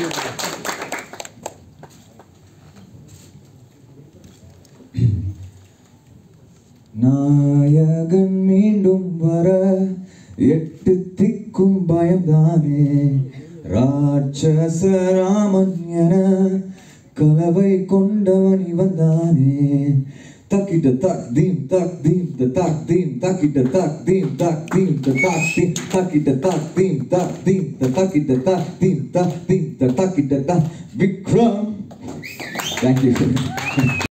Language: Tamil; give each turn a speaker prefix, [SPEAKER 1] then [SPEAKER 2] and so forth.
[SPEAKER 1] நாயகன் மீண்டும் வர எட்டு திக்கும் பயம்தானே ராட்சச ராமன் என கலவை கொண்டவன் இவன் தானே தக்கிட்ட தக் தீம் தக் தீம் தக் தீம் தக்கிட்ட தக் தீம் தக் தீம் தக் தீம் தக்கிட்ட தக் தீம் தக் தீம் தக்கிட்ட தக் தீம் தக் தீம் தக்கிட்ட தக் விக்ரம். Thank you.